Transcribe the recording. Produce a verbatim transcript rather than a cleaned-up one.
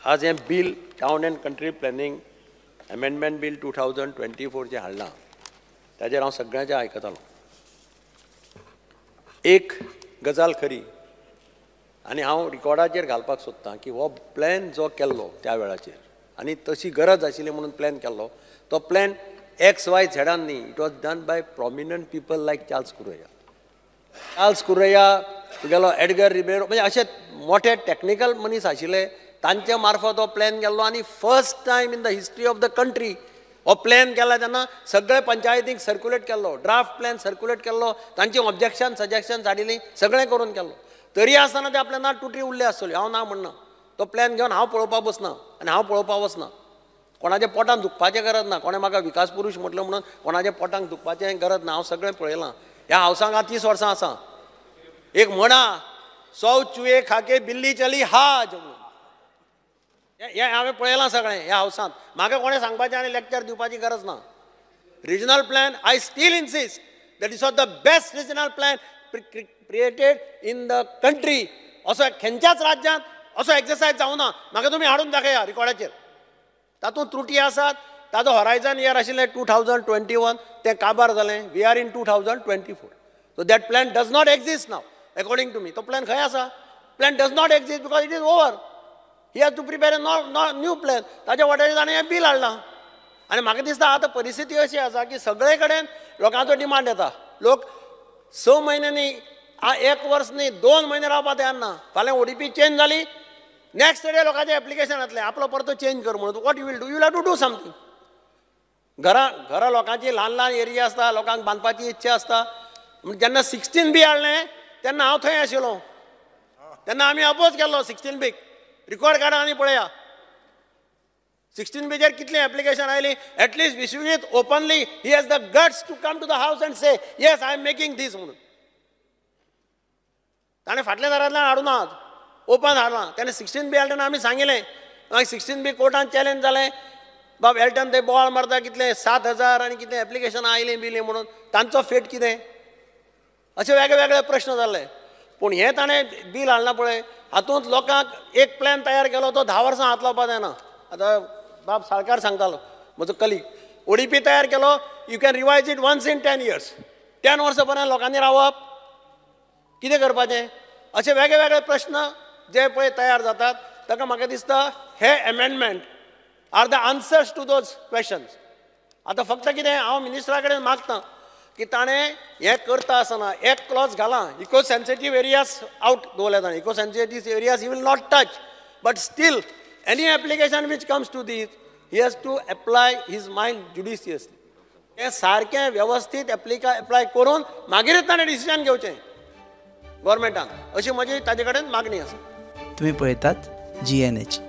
आज हे bill town and country planning amendment bill two thousand twenty four जे हाडलां ताजेर हांव सगळ्यांचें आयकतालो. एक गजाल खरी आनी हांव रिकॉर्डाचेर घालपाक सोदतां की हो प्लॅन जो केल्लो त्या वेळाचेर आनी तशी गरज आशिल्ली म्हणून प्लॅन केल्लो तो प्लॅन एक्स वाय झेडान न्ही. It was done by prominent people like Charles Correa. Charles Correa तुगेलो एडगर रिबेरो म्हणजे अशे मोठे टॅक्निकल मनीस आशिल्ले तांचे मार्फत हो प्लॅन केल्लो आनी first time in the history of the country हो प्लॅन केला तेन्ना सगळे पंचायतीक सर्क्युलेट केल्लो, ड्राफ्ट प्लॅन सर्क्युलेट केल्लो, तांची ऑब्जेक्शन सजेक्शन हाडिल्लीं सगळें करून केल्लो. तरी आसतना ते आपल्या ना तुटी उरले आसतल्यो. हांव ना म्हणना तो प्लॅन घेवन हांव पळोवपाक बसना आनी हांव पळोवपाक वचना. कोणाच्या पोटान दुखपाचें गरज ना. कोणें म्हाका विकास पुरुश म्हटलो म्हणून कोणाच्या पोटांक दुखपाचें गरज ना. हांव सगळें पळयलां. ह्या हावसांक हांव तीस वर्सां आसा. एक म्हणा सौ चुये खाके बिल्ली चली हाज म्हणून हे हांवें पळयलां सगळें ह्या हावसांत. म्हाका कोणें सांगपाचें आनी लॅक्चर दिवपाची गरज ना. Regional plan I still insist that is of the best regional plan created in the country. असो खंयच्याच राज्यांत असो एक्सरसायज जावना. म्हाका तुमी हाडून दाखया रिकॉर्डाचेर. तातूंत त्रुटी आसात. ताजो हॉरायझन इयर आशिल्लें टू थावजंड ट्वेंटी वन तें काबार जालें. We are in two thousand twenty four. So that plan does not exist now according to me. तो प्लॅन खंय आसा? Plan does not exist because it is over. He has to prepare a no new plan. ताच्या वाटेर ताणें हें bill हाडलां. आनी म्हाका दिसता आतां परिस्थिती अशी आसा की सगळे कडेन लोकांचो डिमांड येता. लोक स म्हयन्यांनी एक वर्स न्ही दोन म्हयने रावपाक तयार ना. फाल्यां ओडीपी चेंज जाली नेक्स्ट डे लोकांचें एप्लिकेशन येतलें आपलो परतो चेंज कर म्हणून. What you will do? You will have to do something. घरां घरां लोकांची ल्हान ल्हान एरिया आसता. लोकांक बांदपाची इच्छा आसता. जेन्ना सिक्स्टीन बी हाडलें तेन्ना हांव थंय आशिल्लो. तेन्ना आमी अपोज केल्लो सिक्स्टीन बीक. रिकॉर्ड काडा आनी पळया सिक्स्टीन बीचेर कितली एप्लिकेशन आयली. At least Vishwajit openly he has the guts to come to the house and say yes I am making this म्हणून. ताणें फाटल्या दारांतल्यान हाडूना ओपन हाडलां. तेणें सिक्स्टीन बी हाडटना आमी सांगिल्लें. मागीर सिक्स्टीन बी कोर्टान चॅलेंज जालें. बाब एल्टन ते बॉल मारता कितले सात हजार आनी कितले एप्लिकेशनां आयलीं बिलीं म्हणून. तांचो फेट कितें? अशे वेगळे वेगळे प्रश्न जाल्ले. पूण हें ताणें बील हाडलां पळय हातूंत लोकांक एक प्लॅन तयार केलो तो धा वर्सां हात लावपाक जायना. आतां बाब साळकार सांगतालो म्हजो कलीग ओडीपी तयार केलो. You can revise it once in ten years. Ten वर्सां पर्यंत लोकांनी रावप कितें करपाचें अशे वेगळे वेगळे प्रश्न जे पळय तयार जातात. ताका म्हाका दिसता हे amendment are the answers to those questions. आतां फक्त कितें हांव मिनिस्टरा कडेन मागतां की ताणें हें करता आसतना एक क्लॉज घालां इको सेन्सिटीव एरियाज आउट दवरल्या ताणें. Eco sensitive areas he will not touch but still any application which comes to this he has to apply his mind judiciously. हें सारकें वेवस्थीत एप्लिका एप्लाय करून मागीरच ताणें डिसिजन घेवचें गोवोरमेंटान अशी म्हजी ताजे कडेन मागणी आसा. तुम्ही पळयतात जी एन एच.